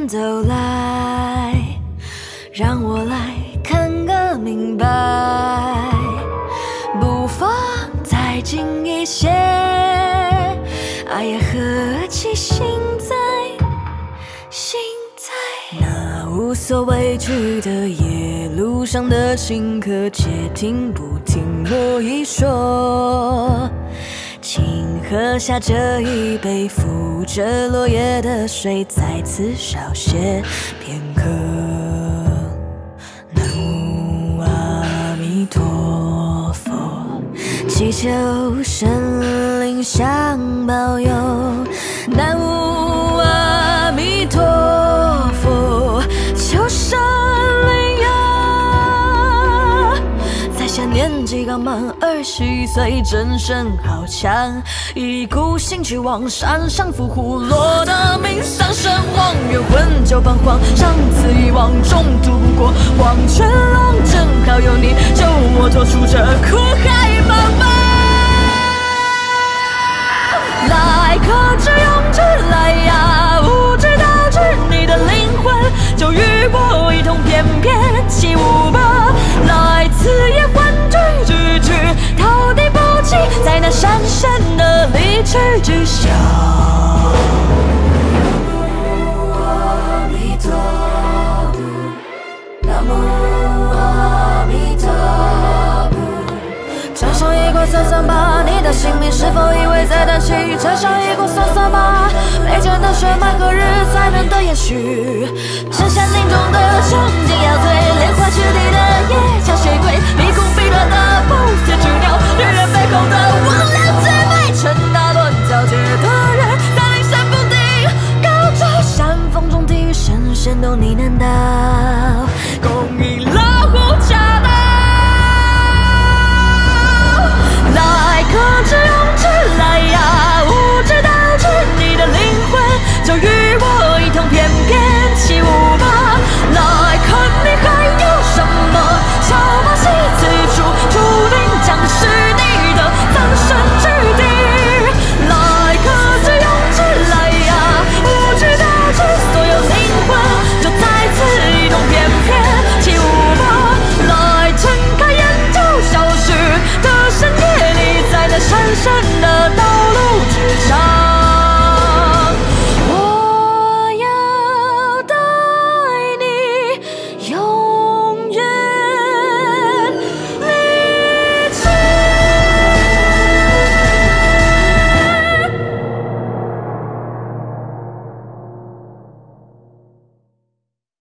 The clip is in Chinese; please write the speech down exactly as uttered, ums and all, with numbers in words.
远走来，让我来看个明白。步伐再近一些，爱也何其心在，心在。那无所畏惧的夜，路上的行客皆听不听我一说。请喝下这一杯，浮着落叶的水，再次少些片刻。南无阿弥陀佛，祈求神灵相保佑。南无阿弥陀佛，求神灵呀！在下年纪刚满二十一岁，真身好强，一股兴趣往山上伏虎，落得命丧身亡，冤魂就彷徨，上次遗忘，中途不过黄泉浪，正好有你救我脱出这苦海茫茫。来，可知勇之来呀，无知导致你的灵魂就与我一同翩翩起舞吧。来，此夜欢聚聚聚，到底不弃在那闪闪的离去之下。南无阿弥陀佛，车上一过酸酸吧，你的姓名是否依偎在叹息？车上一过酸酸吧，眉间的血脉何日才能得延续？剩下凝重的场景要醉，莲花池里的夜下水鬼，迷宫逼乱的不死之鸟。